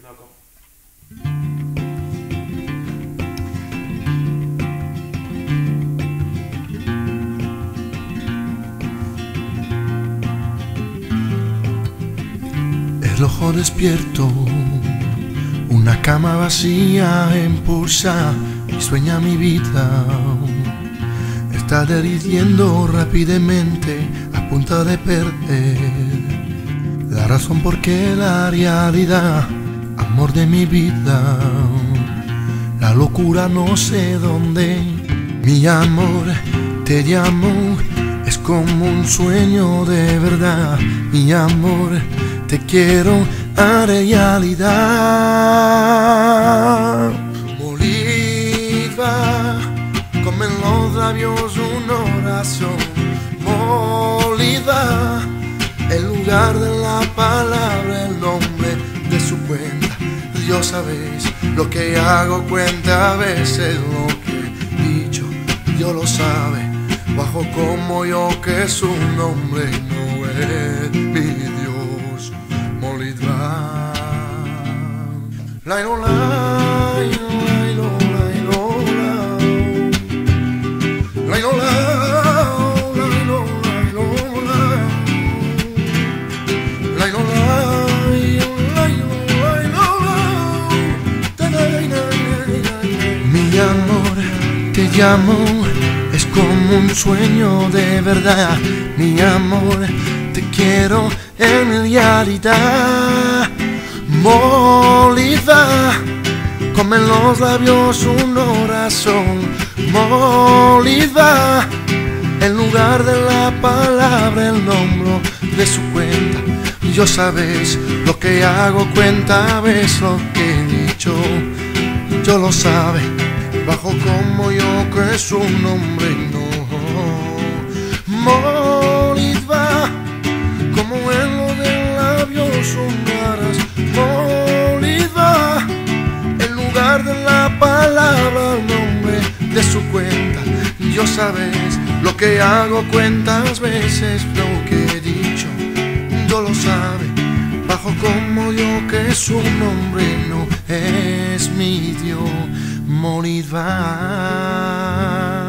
loco. El ojo despierto, una cama vacía impulsa y sueña mi vida. Está derritiendo rápidamente a punta de perder la razón porque la realidad, amor de mi vida, la locura no sé dónde. Mi amor, te llamo, es como un sueño de verdad. Mi amor, te quiero a realidad. Molida, como en los labios una oración. Molida, en lugar de la palabra, el nombre de su cuenta. Dios sabes lo que hago, cuenta a veces lo que he dicho. Dios lo sabe, bajo como yo que su nombre no es mi Dios. Molida, la irola, la irola. Mi amor, te llamo, es como un sueño de verdad. Mi amor, te quiero en realidad. Molida, como en los labios una oración. Molida, en lugar de la palabra, el nombre de su cuenta. Yo sabes lo que hago, cuenta ves lo que he dicho. Yo lo sabe, bajo como yo que su nombre no. Molida, como en lo de labios sonaras. Molida, en lugar de la palabra, el nombre de su cuenta. Yo sabes lo que hago, cuentas veces lo que he dicho. Yo lo sabe, bajo como yo que su nombre no es mi Dios. Molida.